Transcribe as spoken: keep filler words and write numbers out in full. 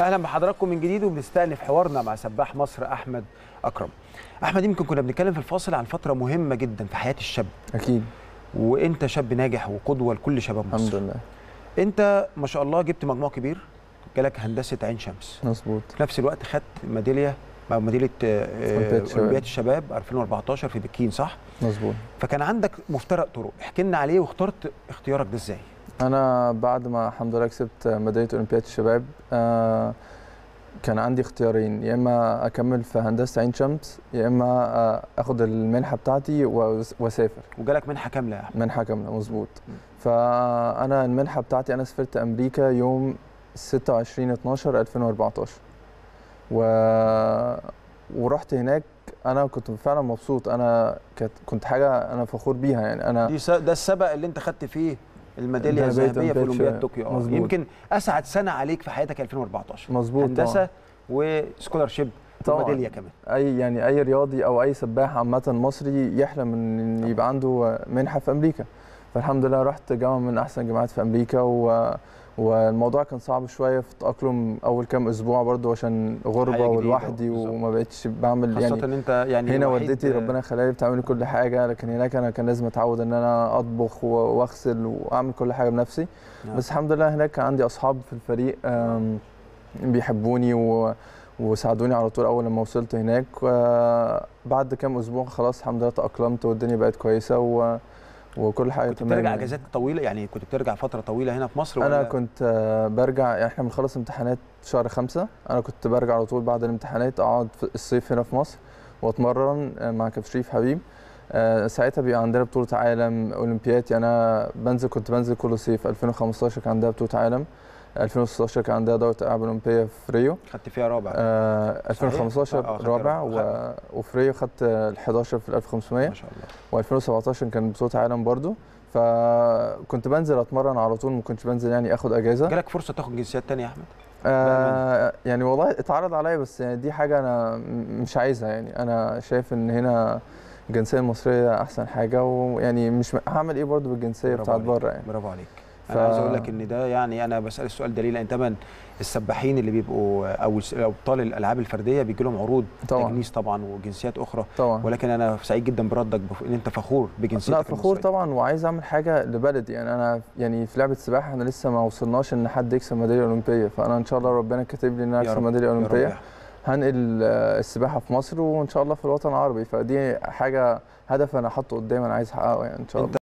اهلا بحضراتكم من جديد، وبنستأنف حوارنا مع سباح مصر احمد اكرم. احمد، يمكن كنا بنتكلم في الفاصل عن فتره مهمه جدا في حياه الشاب. اكيد. وانت شاب ناجح وقدوه لكل شباب مصر. الحمد لله. انت ما شاء الله جبت مجموع كبير، جالك هندسه عين شمس. مظبوط. في نفس الوقت خدت ميداليه ميداليه اولمبياد الشباب ألفين وأربعتاشر في بكين، صح؟ مظبوط. فكان عندك مفترق طرق، احكي لنا عليه واخترت اختيارك ده ازاي؟ انا بعد ما الحمد لله كسبت ميداليه اولمبياد الشباب آه كان عندي اختيارين، يا اما اكمل في هندسه عين شمس يا اما آه اخد المنحه بتاعتي واسافر. وجالك منحه كامله يا احمد؟ منحه كامله مظبوط. فانا المنحه بتاعتي انا سافرت امريكا يوم ستة وعشرين اتناشر ألفين وأربعتاشر و... ورحت هناك. انا كنت فعلا مبسوط، انا كانت كنت حاجه انا فخور بيها. يعني انا دي س... ده السبق اللي انت خدت فيه الميداليه الذهبيه في اولمبياد طوكيو. اه يمكن اسعد سنه عليك في حياتك ألفين وأربعتاشر. مظبوط. هندسه وسكولارشيب وميداليه كمان. اي يعني اي رياضي او اي سباح عامه مصري يحلم ان يبقى عنده منحه في امريكا. فالحمد لله رحت جامعه من احسن الجامعات في امريكا، و والموضوع كان صعب شويه في التاقلم اول كام اسبوع برضو عشان غربه ولوحدي وما بقتش بعمل خاصة يعني ان انت يعني هنا والدتي ربنا يخليها لي بتعمل كل حاجه، لكن هناك انا كان لازم اتعود ان انا اطبخ واغسل واعمل كل حاجه بنفسي. نعم. بس الحمد لله هناك كان عندي اصحاب في الفريق بيحبوني و وساعدوني على طول اول لما وصلت هناك. بعد كام اسبوع خلاص الحمد لله تاقلمت والدنيا بقت كويسه و وكل حاجه تمام. كنت بترجع اجازات طويله؟ يعني كنت بترجع فتره طويله هنا في مصر ولا؟ انا كنت برجع، يعني احنا بنخلص امتحانات شهر خمسة، انا كنت برجع على طول بعد الامتحانات اقعد في الصيف هنا في مصر واتمرن مع كابتن شريف حبيب. ساعتها بيبقى عندنا بطوله عالم اولمبياد، يعني انا بنزل كنت بنزل كل صيف. ألفين وخمستاشر كان عندها بطوله عالم، ألفين وستاشر كان عندها دوره العاب اولمبيه في ريو، خدت فيها رابع. آه ألفين وخمستاشر رابع و... وفي ريو خدت ال حداشر في ال ألف وخمسمية ما شاء الله. وألفين وسبعتاشر كان بطوله عالم برضو. فكنت بنزل اتمرن على طول، ما كنتش بنزل يعني اخد اجازه. جالك فرصه تاخد جنسيات ثانيه يا احمد؟ آه يعني والله اتعرض عليا، بس يعني دي حاجه انا مش عايزها. يعني انا شايف ان هنا الجنسيه المصريه احسن حاجه، ويعني مش هعمل ايه برضو بالجنسيه بتاعت بره. يعني برافو عليك. ف... انا عايز اقول لك ان ده يعني انا بسال السؤال ده ليه؟ لان طبعا السباحين اللي بيبقوا او ابطال الالعاب الفرديه بيجي لهم عروض طبعا. تجنيس طبعا وجنسيات اخرى طبعا. ولكن انا سعيد جدا بردك بف... ان انت فخور بجنسيتك. لا فخور طبعا، وعايز اعمل حاجه لبلدي. يعني انا يعني في لعبه السباحه احنا لسه ما وصلناش ان حد يكسب ميداليه اولمبيه، فانا ان شاء الله ربنا كاتب لي ان انا اكسب ميداليه اولمبيه. هنقل السباحه في مصر وان شاء الله في الوطن العربي، فدي حاجه هدف انا حاطه قدامي انا عايز احققه يعني ان شاء الله.